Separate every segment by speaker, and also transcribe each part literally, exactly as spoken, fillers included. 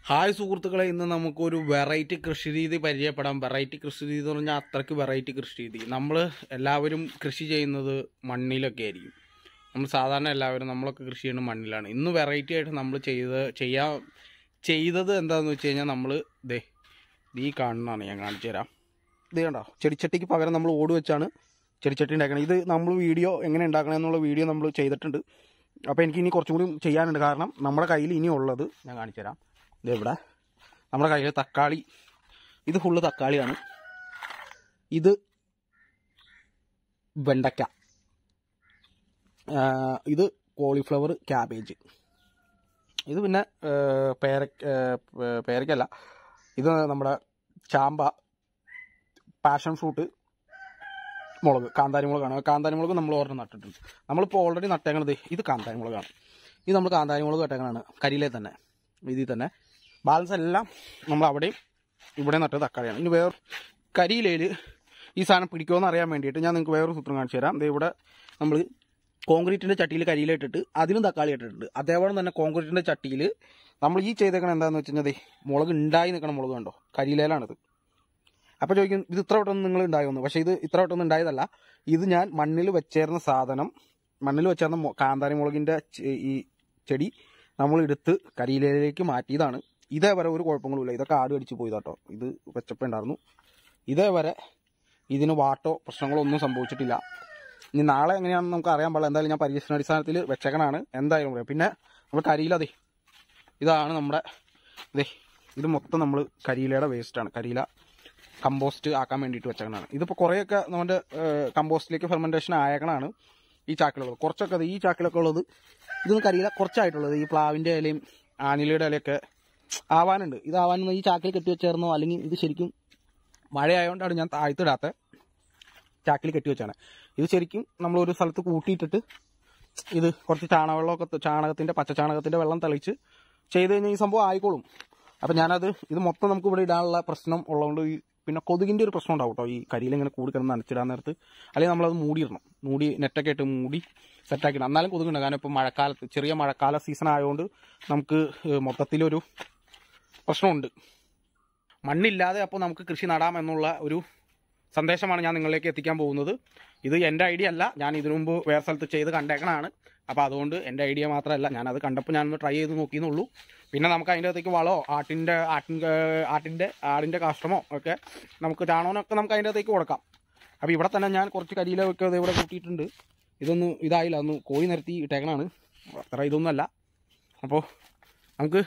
Speaker 1: Hi സുഹൃത്തുക്കളെ, ഇന്ന് നമുക്കൊരു വെറൈറ്റി കൃഷി രീതി പരിചയപ്പെടാം. വെറൈറ്റി കൃഷി രീതി എന്ന് പറഞ്ഞാൽ അത്രയ്ക്ക് വെറൈറ്റി കൃഷി രീതി. നമ്മൾ എല്ലാവരും കൃഷി ചെയ്യുന്നത് മണ്ണിലൊക്കെ ആയിരിക്കും. നമ്മൾ സാധാരണ എല്ലാവരും നമ്മളൊക്കെ കൃഷി ചെയ്യുന്നത് മണ്ണിലാണ്. ഇന്ന് വെറൈറ്റി ആയിട്ട് നമ്മൾ ചെയ്ത് ചെയ്യാൻ ചെയ്തത് എന്താണെന്ന് വെച്ച് കഴിഞ്ഞാൽ നമ്മൾ ദേ ഈ കാണുന്നതാണ്. ഞാൻ കാണിച്ചു തരാം. ഇത് കണ്ടോ, ചെടിച്ചട്ടിക്ക് പകരം നമ്മൾ ഓട് വെച്ചാണ് ചെടിച്ചട്ടി ഉണ്ടാക്കണം. ഇത് നമ്മൾ വീഡിയോ എങ്ങനെ ഉണ്ടാക്കണം എന്നുള്ള വീഡിയോ നമ്മൾ ചെയ്തിട്ടുണ്ട്. അപ്പോൾ എനിക്ക് ഇനി കുറച്ചും കൂടി ചെയ്യാനുണ്ട്. കാരണം നമ്മുടെ കയ്യിൽ ഇനി ഉള്ളത് ഞാൻ കാണിച്ചു തരാം. ഇതെവിടെ നമ്മുടെ കയ്യിൽ തക്കാളി, ഇത് ഫുള്ള് തക്കാളിയാണ്. ഇത് വെണ്ടയ്ക്ക, ഇത് കോളിഫ്ലവർ, ക്യാബേജ്, ഇത് പിന്നെ പേര പേരയ്ക്കല്ല ഇത് നമ്മുടെ ചാമ്പ, പാഷൻ ഫ്രൂട്ട്, മുളക്, കാന്താരി മുളകാണ്. കാന്താരി മുളക് നമ്മൾ ഒരെണ്ണം നട്ടിട്ടുണ്ട്. നമ്മളിപ്പോൾ ഓൾറെഡി നട്ടേക്കണത് ഇത് കാന്താരി മുളകാണ്. ഇത് നമ്മൾ കാന്താരി മുളക് നട്ടേക്കണാണ് കരിയിലെ തന്നെ, ഇതിൽ തന്നെ. ബാലൻസ് എല്ലാം നമ്മൾ അവിടെയും ഇവിടെ നട്ടത് തക്കാളിയാണ്. ഇനി വേറെ കരിയിലയിൽ ഈ സാധനം പിടിക്കുമെന്ന് അറിയാൻ വേണ്ടിയിട്ട് ഞാൻ നിങ്ങൾക്ക് വേറൊരു സൂത്രം കാണിച്ചു തരാം. ഇവിടെ നമ്മൾ കോൺക്രീറ്റിൻ്റെ ചട്ടിയിൽ കരിയില ഇട്ടിട്ട് അതിലും തക്കാളി ഇട്ടിട്ടുണ്ട്. അതേപോലെ തന്നെ കോൺക്രീറ്റിൻ്റെ ചട്ടിയിൽ നമ്മൾ ഈ ചെയ്തേക്കണം എന്താണെന്ന് വെച്ച് കഴിഞ്ഞാൽ മുളക് ഉണ്ടായി നിൽക്കണം. മുളക് കണ്ടോ, കരിയിലയിലാണിത്. അപ്പോൾ ചോദിക്കും ഇത് ഇത്ര വട്ടം നിങ്ങൾ ഉണ്ടായിരുന്നു. പക്ഷേ ഇത് ഇത്ര വട്ടം ഉണ്ടായതല്ല. ഇത് ഞാൻ മണ്ണിൽ വെച്ചേർന്ന സാധനം, മണ്ണിൽ വെച്ചേർന്ന കാന്താരി മുളകിൻ്റെ ഈ ചെടി നമ്മൾ എടുത്ത് കരിയിലയിലേക്ക് മാറ്റിയതാണ്. ഇതേവരെ ഒരു കുഴപ്പങ്ങളുമില്ല. ഇതൊക്കെ ആട് കടിച്ച് പോയതാട്ടോ. ഇത് വെച്ചപ്പോൾ ഉണ്ടായിരുന്നു. ഇതേവരെ ഇതിന് വാട്ടോ പ്രശ്നങ്ങളോ ഒന്നും സംഭവിച്ചിട്ടില്ല. ഇനി നാളെ എങ്ങനെയാണെന്ന് നമുക്ക് അറിയാൻ പാടില്ല. എന്തായാലും ഞാൻ പരീക്ഷണാടിസ്ഥാനത്തിൽ വെച്ചേക്കണാണ്. എന്തായാലും പറയാം. പിന്നെ നമ്മൾ കരിയില, അതെ ഇതാണ് നമ്മുടെ ഇതേ ഇത് മൊത്തം നമ്മൾ കരിയിലയുടെ വേസ്റ്റാണ്. കരിയില കമ്പോസ്റ്റ് ആക്കാൻ വേണ്ടിയിട്ട് വെച്ചേക്കണാണ്. ഇതിപ്പോൾ കുറേയൊക്കെ നമ്മുടെ കമ്പോസ്റ്റിലേക്ക് ഫെർമെൻറ്റേഷൻ ആയേക്കണാണ് ഈ ചാക്കിലുള്ളത്. കുറച്ചൊക്കെ അത് ഈ ചാക്കിലൊക്കെ ഉള്ളത് ഇതൊന്നും കരിയില കുറച്ചായിട്ടുള്ളത്. ഈ പ്ലാവിൻ്റെ ഇലയും ആനിലയുടെ ഇലയൊക്കെ ആവാനുണ്ട്. ഇതാവാനൊന്നും ഈ ചാക്കിൽ കെട്ടി വെച്ചേർന്നോ, അല്ലെങ്കിൽ ഇത് ശരിക്കും മഴയായതുകൊണ്ടാണ് ഞാൻ താഴ്ത്തിടാത്ത ചാക്കിൽ കെട്ടി വെച്ചാണ്. ഇത് ശരിക്കും നമ്മളൊരു സ്ഥലത്ത് കൂട്ടിയിട്ടിട്ട് ഇത് കുറച്ച് ചാണകവെള്ളമൊക്കെ, ചാണകത്തിൻ്റെ പച്ച ചാണകത്തിൻ്റെ വെള്ളം തളിച്ച് ചെയ്ത് കഴിഞ്ഞാൽ ഈ സംഭവം ആയിക്കോളും. അപ്പം ഞാനത് ഇത് മൊത്തം നമുക്ക് ഇവിടെ ഇടാനുള്ള പ്രശ്നം ഉള്ളതുകൊണ്ട് ഈ പിന്നെ കൊതുകിൻ്റെ ഒരു പ്രശ്നം ഉണ്ടാവും കേട്ടോ. ഈ കരിയിൽ ഇങ്ങനെ കൂടി കിടന്ന് നനച്ചിടാൻ നേരത്ത് അല്ലെങ്കിൽ നമ്മളത് മൂടിയിടണം. മൂടി നെറ്റൊക്കെ ഇട്ട് മൂടി സെറ്റാക്കിയിടണം. എന്നാലും കൊതുകുണ്ട്. കാരണം ഇപ്പോൾ മഴക്കാലത്ത് ചെറിയ മഴക്കാല സീസൺ ആയതുകൊണ്ട് നമുക്ക് മൊത്തത്തിലൊരു പ്രശ്നമുണ്ട്. മണ്ണില്ലാതെ അപ്പോൾ നമുക്ക് കൃഷി നടാം എന്നുള്ള ഒരു സന്ദേശമാണ് ഞാൻ നിങ്ങളിലേക്ക് എത്തിക്കാൻ പോകുന്നത്. ഇത് എൻ്റെ ഐഡിയ അല്ല, ഞാൻ ഇതിനു മുമ്പ് വേറെ സ്ഥലത്ത് ചെയ്ത് കണ്ടേക്കണതാണ്. അപ്പോൾ അതുകൊണ്ട് എൻ്റെ ഐഡിയ മാത്രമല്ല, ഞാനത് കണ്ടപ്പോൾ ഞാനൊന്ന് ട്രൈ ചെയ്ത് നോക്കിയെന്നുള്ളൂ. പിന്നെ നമുക്ക് അതിൻ്റെ അകത്തേക്ക് വളമോ ആട്ടിൻ്റെ ആട്ടിൻ ആട്ടിൻ്റെ ആടിൻ്റെ കാഷ്ടമോ ഒക്കെ നമുക്ക് ചാണകമൊക്കെ നമുക്ക് അതിൻ്റെ അകത്തേക്ക് കൊടുക്കാം. അപ്പോൾ ഇവിടെ തന്നെ ഞാൻ കുറച്ച് കരിയില ഒക്കെ ഇവിടെ കൂട്ടിയിട്ടുണ്ട്. ഇതൊന്നും ഇതായില്ല, ഒന്ന് കോഴി നിരത്തി ഇട്ടേക്കണാണ്. അത്ര ഇതൊന്നുമല്ല. അപ്പോൾ നമുക്ക്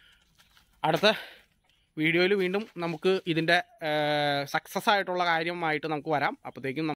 Speaker 1: അടുത്ത വീഡിയോയിൽ വീണ്ടും നമുക്ക് ഇതിൻ്റെ സക്സസ് ആയിട്ടുള്ള കാര്യമായിട്ട് നമുക്ക് വരാം. അപ്പോഴത്തേക്കും